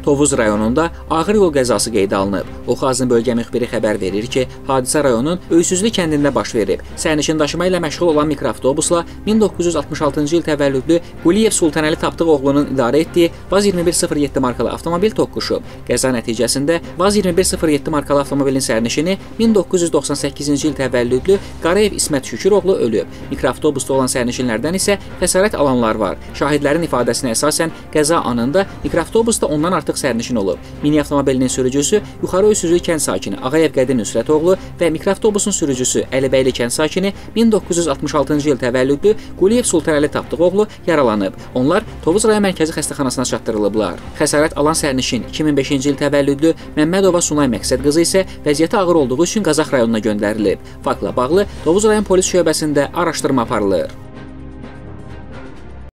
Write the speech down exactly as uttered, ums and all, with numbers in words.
Tovuz rayonunda ağır yol qəzası qeydə alınıb. Oxazın bölgə müxbiri xəbər verir ki, hadisə rayonun Öysüzlü kəndində baş verib. Sərnişin daşıma ilə məşğul olan mikroavtobusla min doqquz yüz altmış altıncı il təvəllüdlü Quliyev Sultanəli Tapdıq oğlunun idarə etdiyi Vaz iyirmi bir sıfır yeddi markalı avtomobil toqquşub. Qəza nəticəsində Vaz iyirmi bir sıfır yeddi markalı avtomobilin sərnişini min doqquz yüz doxsan səkkizinci il təvəllüdlü Qarayev İsmət Şüküroğlu ölüb. Mikroavtobusda olan sərnişinlərdən isə xəsarət alanlar var. Şahidlərin ifadəsinə əsasən qəza anında mikroavtobusda ondan artıq sərnişin olub. Mini avtomobilinin sürücüsü Yuxarı Öysüzlü kənd sakini Ağayev Qədir Nüsrətoğlu və mikroavtobusun sürücüsü Əlibəyli kənd sakini min doqquz yüz altmış altıncı il təvəllüdlü Quliyev Sultanəli Tapdıqoğlu yaralanıb. Onlar Tovuz rayon mərkəzi xəstəxanasına çatdırılıblar. Xəsarət alan sərnişin iki min beşinci il təvəllüdlü Məmmədova Sunay Məqsəd qızı isə vəziyyəti ağır olduğu üçün Qazax rayonuna göndərilib. Faktla bağlı Tovuz rayon polis şöbəsində araşdırma aparılır.